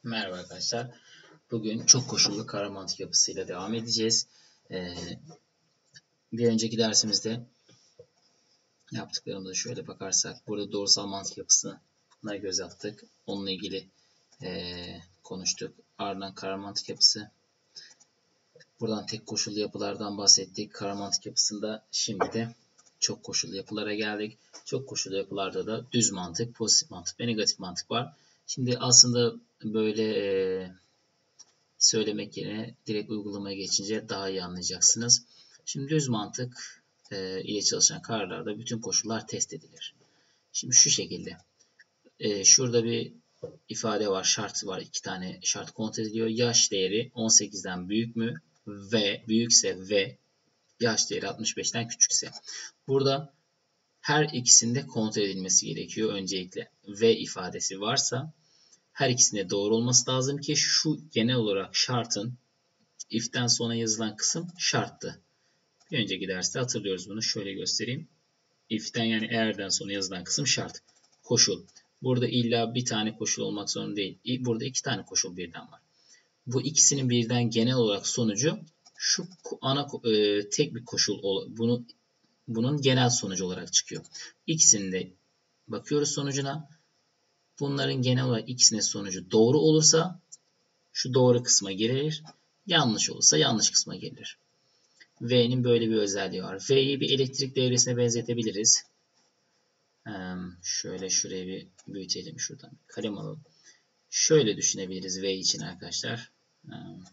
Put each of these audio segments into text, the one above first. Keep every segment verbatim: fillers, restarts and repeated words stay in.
Merhaba arkadaşlar. Bugün çok koşullu kara mantık yapısıyla devam edeceğiz. Ee, bir önceki dersimizde yaptıklarımıza şöyle bakarsak, burada doğrusal mantık yapısına göz attık. Onunla ilgili e, konuştuk. Ardından kara mantık yapısı. Buradan tek koşullu yapılardan bahsettik. Kara mantık yapısında şimdi de çok koşullu yapılara geldik. Çok koşullu yapılarda da düz mantık, pozitif mantık ve negatif mantık var. Şimdi aslında böyle e, söylemek yerine direkt uygulamaya geçince daha iyi anlayacaksınız. Şimdi düz mantık e, ile çalışan kararlarda bütün koşullar test edilir. Şimdi şu şekilde. E, şurada bir ifade var, şart var. İki tane şart kontrol ediliyor. Yaş değeri on sekizden büyük mü? Ve büyükse ve yaş değeri altmış beşten küçükse. Burada her ikisinde kontrol edilmesi gerekiyor. Öncelikle ve ifadesi varsa her ikisinde doğru olması lazım ki şu genel olarak şartın if'ten sonra yazılan kısım şarttı. Bir önceki derste hatırlıyoruz bunu. Şöyle göstereyim. If'ten yani eğerden sonra yazılan kısım şart. Koşul. Burada illa bir tane koşul olmak zorunda değil. Burada iki tane koşul birden var. Bu ikisinin birden genel olarak sonucu şu ana e, tek bir koşul bunu bunun genel sonucu olarak çıkıyor. İkisinde bakıyoruz sonucuna. Bunların genel olarak ikisinin sonucu doğru olursa şu doğru kısma gelir. Yanlış olursa yanlış kısma gelir. V'nin böyle bir özelliği var. V'yi bir elektrik devresine benzetebiliriz. Ee, şöyle şuraya bir büyütelim. Şuradan bir kalem alalım. Şöyle düşünebiliriz V için arkadaşlar. Ee,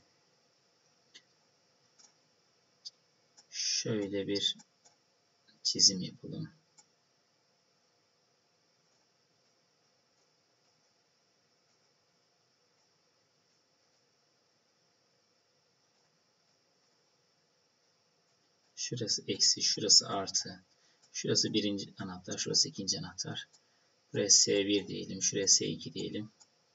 şöyle bir çizim yapalım. Şurası eksi, şurası artı. Şurası birinci anahtar, şurası ikinci anahtar. Buraya S bir diyelim, şuraya S iki diyelim.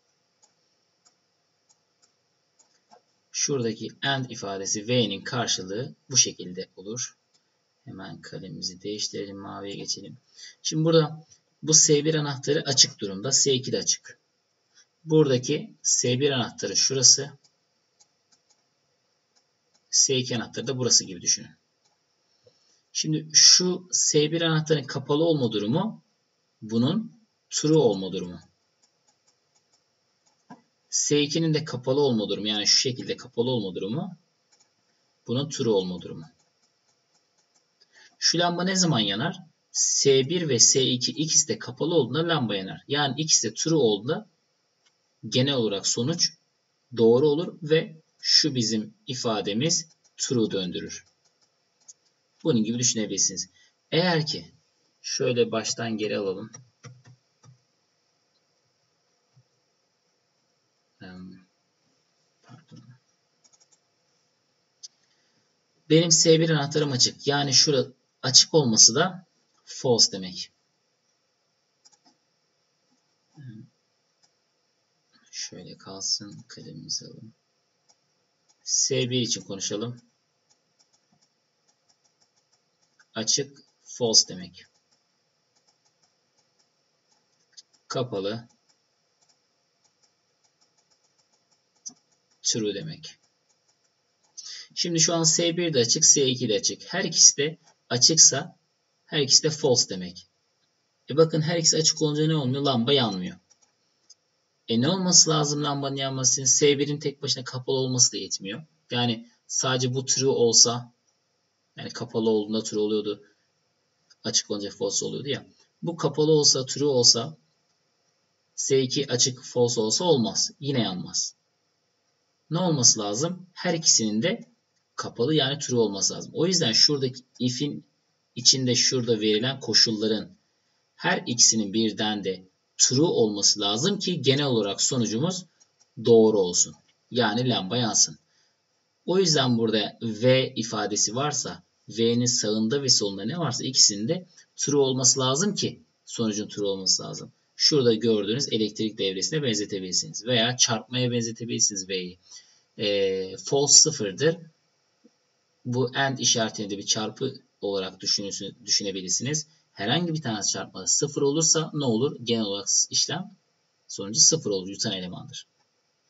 Şuradaki AND ifadesi V'nin karşılığı bu şekilde olur. Hemen kalemimizi değiştirelim, maviye geçelim. Şimdi burada bu S bir anahtarı açık durumda, S iki de açık. Buradaki S bir anahtarı şurası, S iki anahtarı da burası gibi düşünün. Şimdi şu S bir anahtarın kapalı olma durumu, bunun true olma durumu. S ikinin de kapalı olma durumu, yani şu şekilde kapalı olma durumu, bunun true olma durumu. Şu lamba ne zaman yanar? S bir ve S iki ikisi de kapalı olduğunda lamba yanar. Yani ikisi de true olduğunda genel olarak sonuç doğru olur ve şu bizim ifademiz true döndürür. Bunun gibi düşünebilirsiniz. Eğer ki şöyle baştan geri alalım. Pardon. Benim S bir anahtarım açık. Yani şurada açık olması da false demek. Şöyle kalsın. Kalemimizi alalım. S bir için konuşalım. Açık false demek. Kapalı true demek. Şimdi şu an S bir de açık, S iki de açık. Her ikisi de açıksa her ikisi de false demek. E bakın her ikisi açık olunca ne olmuyor? Lamba yanmıyor. E ne olması lazım lambanın yanması için? S birin tek başına kapalı olması da yetmiyor. Yani sadece bu true olsa, yani kapalı olduğunda true oluyordu. Açık olunca false oluyordu ya. Bu kapalı olsa, true olsa, S iki açık false olsa olmaz. Yine yanmaz. Ne olması lazım? Her ikisinin de kapalı yani true olması lazım. O yüzden şuradaki if'in içinde şurada verilen koşulların her ikisinin birden de true olması lazım ki genel olarak sonucumuz doğru olsun. Yani lamba yansın. O yüzden burada V ifadesi varsa V'nin sağında ve solunda ne varsa ikisinin de true olması lazım ki sonucun true olması lazım. Şurada gördüğünüz elektrik devresine benzetebilirsiniz. Veya çarpmaya benzetebilirsiniz V'yi. E, false sıfırdır. Bu AND işaretini de bir çarpı olarak düşünebilirsiniz. Herhangi bir tanesi çarpmada sıfır olursa ne olur? Genel olarak işlem sonucu sıfır olur. Yutan elemandır.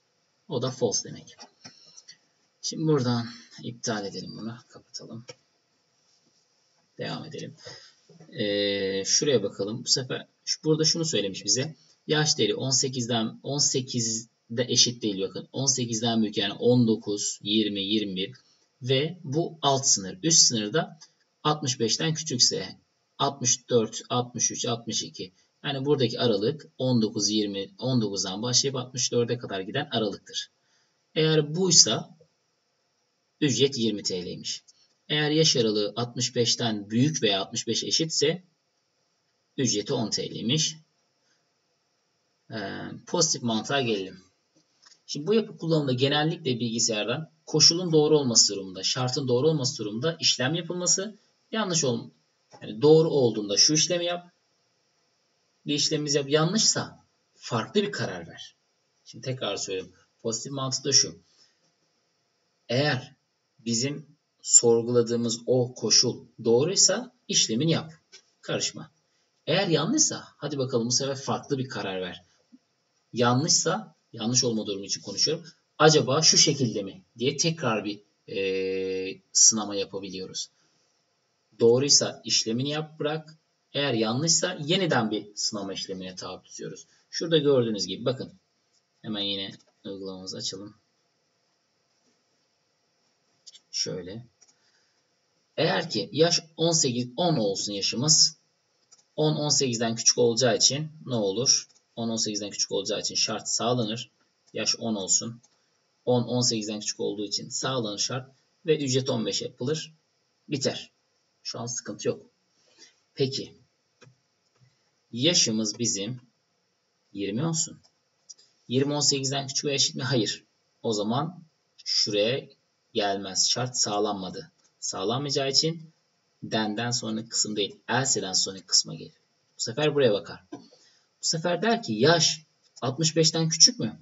O da false demek. Şimdi buradan iptal edelim bunu. Kapatalım. Devam edelim. Ee, şuraya bakalım. Bu sefer burada şunu söylemiş bize. Yaş değeri on sekizden on sekizde eşit değil bakın. on sekizden büyük yani on dokuz, yirmi, yirmi bir ve bu alt sınır. Üst sınırda altmış beşten küçükse altmış dört, altmış üç, altmış iki. Yani buradaki aralık on dokuz, yirmi, on dokuzdan başlayıp altmış dörde kadar giden aralıktır. Eğer buysa ücret yirmi T L'ymiş. Eğer yaş aralığı altmış beşten büyük veya altmış beş eşitse ücreti on T L'ymiş. Ee, pozitif mantığa gelelim. Şimdi bu yapı kullanımında genellikle bilgisayardan koşulun doğru olması durumunda, şartın doğru olması durumunda işlem yapılması, yanlış ol, yani doğru olduğunda şu işlemi yap, bir işlemimiz yap, yanlışsa farklı bir karar ver. Şimdi tekrar söylüyorum. Pozitif mantık da şu. Eğer bizim sorguladığımız o koşul doğruysa işlemini yap. Karışma. Eğer yanlışsa hadi bakalım bu sefer farklı bir karar ver. Yanlışsa, yanlış olma durumu için konuşuyorum. Acaba şu şekilde mi diye tekrar bir e, sınama yapabiliyoruz. Doğruysa işlemini yap bırak. Eğer yanlışsa yeniden bir sınama işlemine tabi tutuyoruz. Şurada gördüğünüz gibi bakın. Hemen yine uygulamamızı açalım. Şöyle. Eğer ki yaş on sekiz on olsun yaşımız. on on sekizden küçük olacağı için ne olur? on on sekizden küçük olacağı için şart sağlanır. Yaş on olsun. on on sekizden küçük olduğu için sağlanır şart. Ve ücret on beş yapılır. Biter. Şu an sıkıntı yok. Peki. Yaşımız bizim yirmi olsun. yirmi on sekizden küçük veya eşit mi? Hayır. O zaman şuraya gelmez. Şart sağlanmadı. Sağlanmayacağı için den'den sonraki kısım değil. Else'den sonraki kısma gelir. Bu sefer buraya bakar. Bu sefer der ki yaş altmış beşten küçük mü?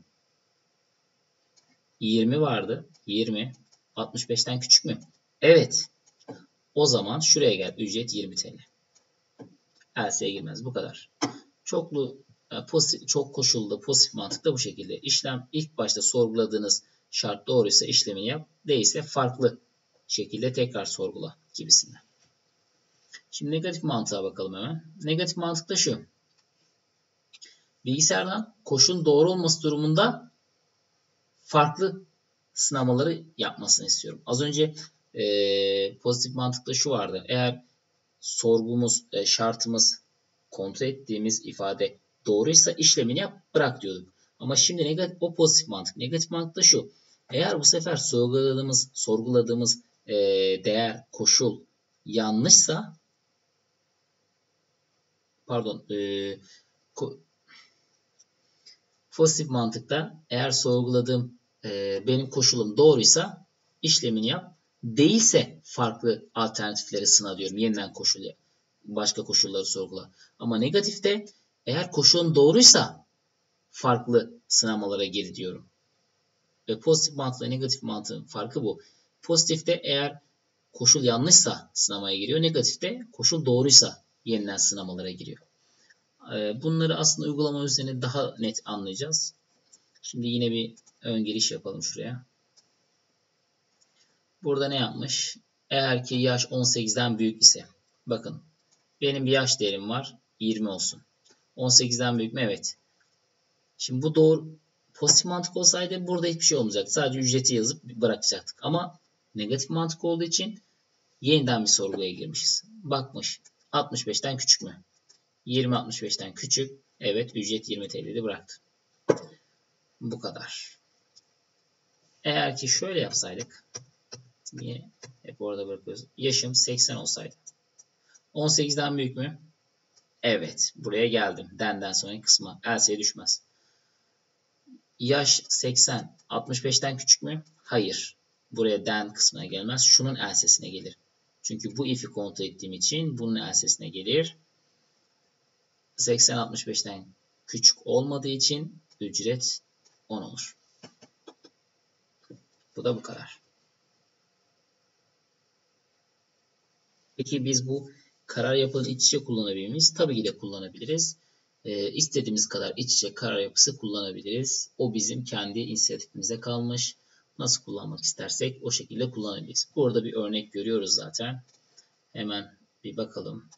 yirmi vardı. yirmi. altmış beşten küçük mü? Evet. O zaman şuraya gel. Ücret yirmi T L. Else'ye girmez. Bu kadar. Çoklu pozitif, çok koşullu pozitif mantıkla bu şekilde. İşlem ilk başta sorguladığınız şart doğruysa işlemini yap. Değilse farklı şekilde tekrar sorgula gibisinden. Şimdi negatif mantığa bakalım hemen. Negatif mantık da şu. Bilgisayardan koşulun doğru olması durumunda farklı sınamaları yapmasını istiyorum. Az önce e, pozitif mantıkta şu vardı. Eğer sorgumuz, e, şartımız, kontrol ettiğimiz ifade doğruysa işlemini yap, bırak diyorduk. Ama şimdi negatif, o pozitif mantık. Negatif mantık da şu. Eğer bu sefer sorguladığımız, sorguladığımız e, değer, koşul yanlışsa pardon e, ko, pozitif mantıkta eğer sorguladığım e, benim koşulum doğruysa işlemini yap. Değilse farklı alternatifleri sına diyorum. Yeniden koşul yap. Başka koşulları sorgula. Ama negatifte eğer koşulun doğruysa farklı sınamalara gir diyorum. Ve pozitif mantıkla negatif mantığın farkı bu. Pozitifte eğer koşul yanlışsa sınamaya giriyor. Negatifte koşul doğruysa yeniden sınamalara giriyor. Bunları aslında uygulama üzerine daha net anlayacağız. Şimdi yine bir ön giriş yapalım şuraya. Burada ne yapmış? Eğer ki yaş on sekizden büyük ise. Bakın benim bir yaş değerim var. yirmi olsun. on sekizden büyük mü? Evet. Şimdi bu doğru. Pozitif mantık olsaydı burada hiçbir şey olmayacaktı. Sadece ücreti yazıp bırakacaktık. Ama negatif mantık olduğu için yeniden bir sorguya girmişiz. Bakmış. altmış beşten küçük mü? yirmi altmış beşten küçük. Evet. Ücret yirmi T L'de bıraktı. Bu kadar. Eğer ki şöyle yapsaydık. Niye hep orada bırakıyoruz? Yaşım seksen olsaydı. on sekizden büyük mü? Evet. Buraya geldim. Den'den sonraki kısma. Else'ye düşmez. Yaş seksen. altmış beşten küçük mü? Hayır. Buraya den kısmına gelmez. Şunun elsesine gelir. Çünkü bu if'i kontrol ettiğim için bunun elsesine gelir. seksen altmış beşten küçük olmadığı için ücret on olur. Bu da bu kadar. Peki biz bu karar yapılan iç içe kullanabilir miyiz? Tabii ki de kullanabiliriz. e, istediğimiz kadar iç içe kare yapısı kullanabiliriz. O bizim kendi inisiyatifimize kalmış. Nasıl kullanmak istersek o şekilde kullanabiliriz. Burada bir örnek görüyoruz zaten. Hemen bir bakalım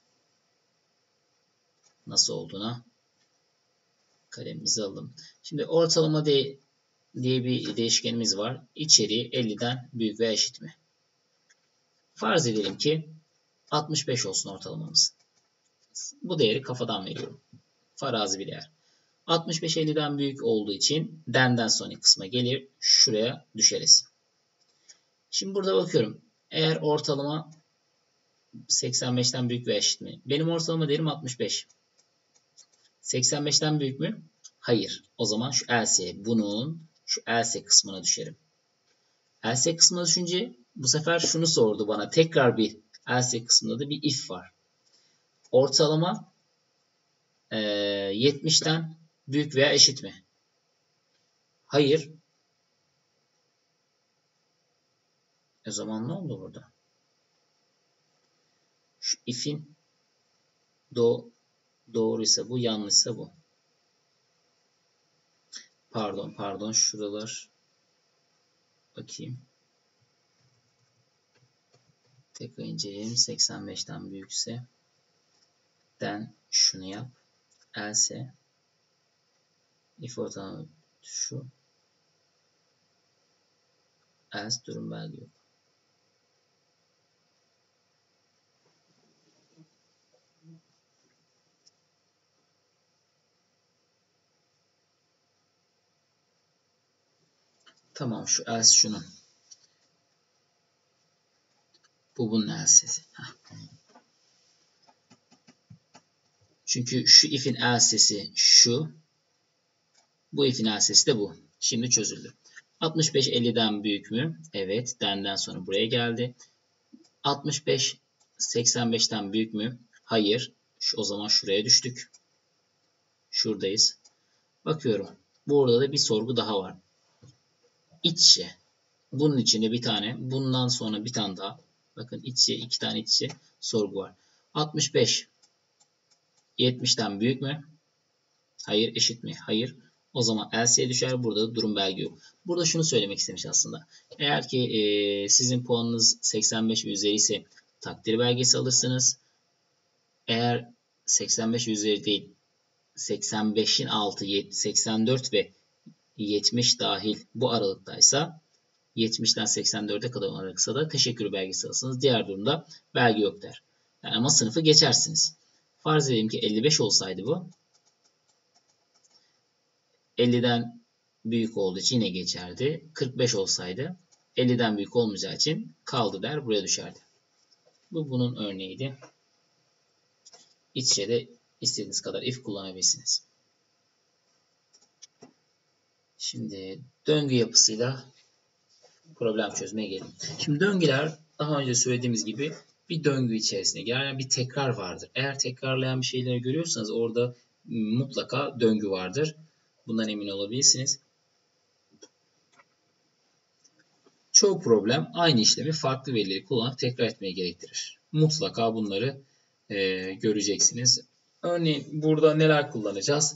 nasıl olduğuna. Kalemimizi alalım. Şimdi ortalama de, diye bir değişkenimiz var. İçeriği elliden büyük veya eşit mi? Farz edelim ki altmış beş olsun ortalamamız. Bu değeri kafadan veriyorum. Farazi bir değer. altmış beş elliden büyük olduğu için den'den sonraki kısma gelir. Şuraya düşeriz. Şimdi burada bakıyorum. Eğer ortalama seksen beşten büyük veya eşit mi? Benim ortalama değerim altmış beş. seksen beşten büyük mü? Hayır. O zaman şu else, bunun şu else kısmına düşerim. Else kısmına düşünce bu sefer şunu sordu bana. Tekrar bir else kısmında da bir if var. Ortalama e, yetmişten büyük veya eşit mi? Hayır. O zaman ne oldu burada? Şu if'in do doğruysa bu, yanlışsa bu. Pardon, pardon. Şuralar bakayım. Tekrar inceleyelim. seksen beşten büyükse den şunu yap. Else if ortalama şu. Else durum belge yok. Tamam, şu else şunun. Bu bunun else'si. Çünkü şu if'in else'si şu. Bu if'in else'si de bu. Şimdi çözüldü. altmış beş elliden büyük mü? Evet. Den'den sonra buraya geldi. altmış beş seksen beşten büyük mü? Hayır. Şu, o zaman şuraya düştük. Şuradayız. Bakıyorum. Burada da bir sorgu daha var. İç içe. Bunun içinde bir tane. Bundan sonra bir tane daha. Bakın iç içe, iki tane iç içe sorgu var. altmış beş yetmişten büyük mü? Hayır. Eşit mi? Hayır. O zaman else'ye düşer. Burada da durum belge yok. Burada şunu söylemek istemiş aslında. Eğer ki e, sizin puanınız seksen beş ve üzeri ise takdir belgesi alırsınız. Eğer seksen beş üzeri değil, seksen beşin altı, seksen dört ve yetmiş dahil bu aralıktaysa, yetmişten seksen dörde kadar aralıksa da teşekkür belgesi alırsınız. Diğer durumda belge yok der. Yani ama sınıfı geçersiniz. Farz edelim ki elli beş olsaydı bu. elliden büyük olduğu için yine geçerdi. kırk beş olsaydı elliden büyük olmayacağı için kaldı der, buraya düşerdi. Bu bunun örneğiydi. İç içe de istediğiniz kadar if kullanabilirsiniz. Şimdi döngü yapısıyla problem çözmeye gelelim. Şimdi döngüler daha önce söylediğimiz gibi bir döngü içerisine girer. Yani bir tekrar vardır. Eğer tekrarlayan bir şeyleri görüyorsanız orada mutlaka döngü vardır. Bundan emin olabilirsiniz. Çoğu problem aynı işlemi farklı verileri kullanarak tekrar etmeyi gerektirir. Mutlaka bunları e, göreceksiniz. Örneğin burada neler kullanacağız?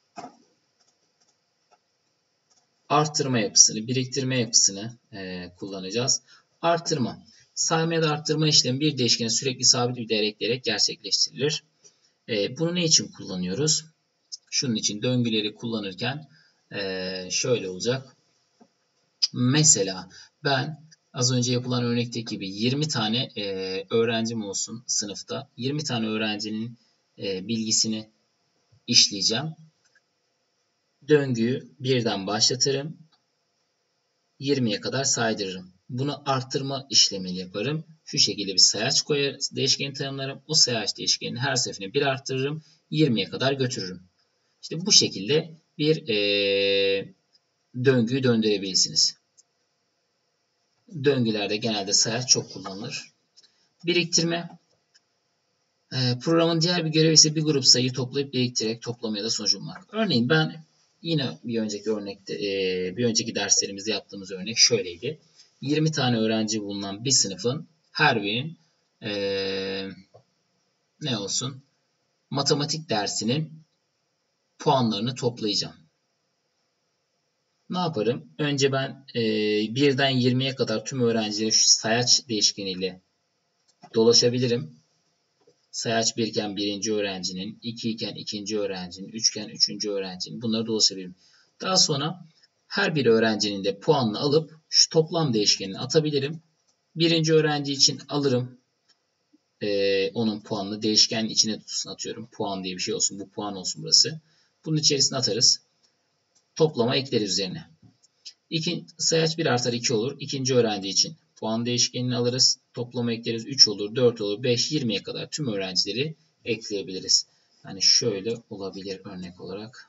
Artırma yapısını, biriktirme yapısını e, kullanacağız. Artırma. Sayma ya da arttırma işlemi bir değişkene sürekli sabit bir değer ekleyerek gerçekleştirilir. E, bunu ne için kullanıyoruz? Şunun için döngüleri kullanırken e, şöyle olacak. Mesela ben az önce yapılan örnekteki gibi yirmi tane e, öğrencim olsun sınıfta. yirmi tane öğrencinin e, bilgisini işleyeceğim. Döngüyü birden başlatırım. yirmiye kadar saydırırım. Bunu arttırma işlemi yaparım. Şu şekilde bir sayaç koyar, değişkeni tanımlarım. O sayaç değişkenini her seferinde bir arttırırım. yirmiye kadar götürürüm. İşte bu şekilde bir e, döngüyü döndürebilirsiniz. Döngülerde genelde sayaç çok kullanılır. Biriktirme. E, programın diğer bir görevi ise bir grup sayıyı toplayıp biriktirerek toplama ya da sonuç bulmak. Örneğin ben yine bir önceki örnekte, e, bir önceki derslerimizde yaptığımız örnek şöyleydi. yirmi tane öğrenci bulunan bir sınıfın her birinin e, ne olsun? Matematik dersinin puanlarını toplayacağım. Ne yaparım? Önce ben e, birden yirmiye kadar tüm öğrencileri şu sayaç değişkeniyle dolaşabilirim. Sayaç bir iken birinci öğrencinin, iki iken ikinci öğrencinin, üç iken üçüncü öğrencinin, bunları dolaşabilirim. Daha sonra her bir öğrencinin de puanını alıp şu toplam değişkenini atabilirim. Birinci öğrenci için alırım. Ee, onun puanını değişkenin içine tutsun, atıyorum. Puan diye bir şey olsun. Bu puan olsun burası. Bunun içerisine atarız. Toplama ekleriz üzerine. İki, sayaç bir artar iki olur. İkinci öğrenci için puan değişkenini alırız. Toplama ekleriz. üç olur, dört olur, beş, yirmiye kadar tüm öğrencileri ekleyebiliriz. Yani şöyle olabilir örnek olarak.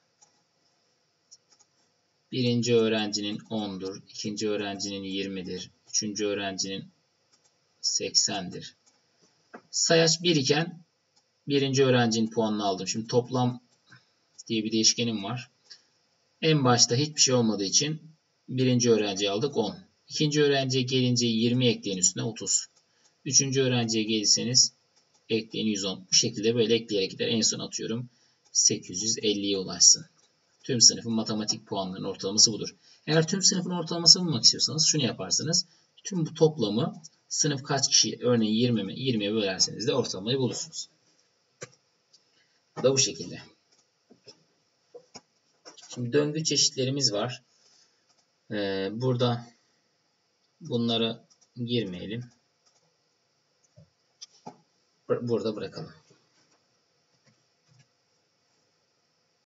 Birinci öğrencinin on'dur. İkinci öğrencinin yirmidir. Üçüncü öğrencinin seksendir. Sayaç bir iken birinci öğrencinin puanını aldım. Şimdi toplam diye bir değişkenim var. En başta hiçbir şey olmadığı için birinci öğrenciyi aldık on. İkinci öğrenciye gelince yirmi ekleyin üstüne otuz. Üçüncü öğrenciye gelirseniz ekleyin yüz on. Bu şekilde böyle ekleyerek gider. En son atıyorum sekiz yüz elliye ulaşsın. Tüm sınıfın matematik puanlarının ortalaması budur. Eğer tüm sınıfın ortalamasını bulmak istiyorsanız şunu yaparsınız. Tüm bu toplamı sınıf kaç kişi, örneğin yirmi yirmiye bölerseniz de ortalamayı bulursunuz. Bu da bu şekilde. Şimdi döngü çeşitlerimiz var. Ee, burada bunlara girmeyelim. Burada bırakalım.